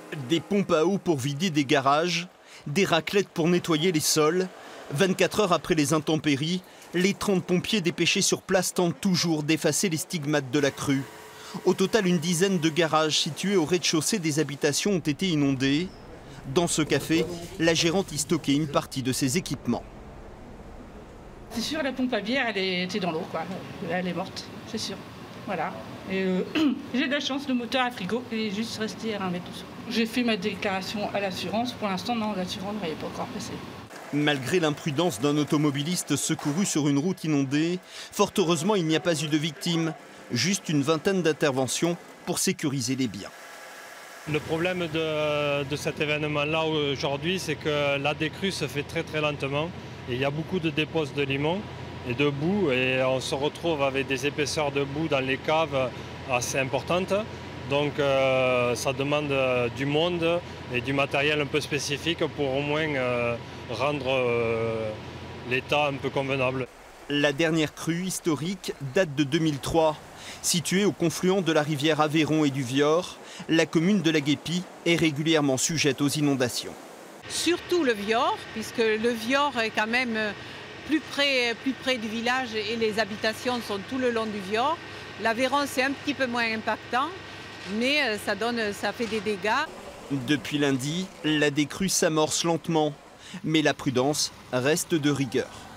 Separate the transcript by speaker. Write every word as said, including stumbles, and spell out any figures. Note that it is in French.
Speaker 1: Des pompes à eau pour vider des garages, des raclettes pour nettoyer les sols. vingt-quatre heures après les intempéries, les trente pompiers dépêchés sur place tentent toujours d'effacer les stigmates de la crue. Au total, une dizaine de garages situés au rez-de-chaussée des habitations ont été inondés. Dans ce café, la gérante y stockait une partie de ses équipements.
Speaker 2: C'est sûr, la pompe à bière, elle était dans l'eau, quoi. Elle est morte, c'est sûr. Voilà. Et euh, j'ai de la chance, le moteur à frigo est juste resté à un mètre dessous. J'ai fait ma déclaration à l'assurance. Pour l'instant, non, l'assurance ne m'avait pas encore passé.
Speaker 1: Malgré l'imprudence d'un automobiliste secouru sur une route inondée, fort heureusement, il n'y a pas eu de victimes. Juste une vingtaine d'interventions pour sécuriser les biens.
Speaker 3: Le problème de, de cet événement-là aujourd'hui, c'est que la décrue se fait très très lentement. Et il y a beaucoup de dépôts de limon et de boue et on se retrouve avec des épaisseurs de boue dans les caves assez importantes. Donc euh, ça demande du monde et du matériel un peu spécifique pour au moins euh, rendre euh, l'état un peu convenable.
Speaker 1: La dernière crue historique date de deux mille trois. Située au confluent de la rivière Aveyron et du Vior, la commune de la Guépie est régulièrement sujette aux inondations.
Speaker 4: Surtout le Vior, puisque le Vior est quand même plus près, plus près du village et les habitations sont tout le long du Vior. L'Aveyron, c'est un petit peu moins impactant, mais ça, donne, ça fait des dégâts.
Speaker 1: Depuis lundi, la décrue s'amorce lentement, mais la prudence reste de rigueur.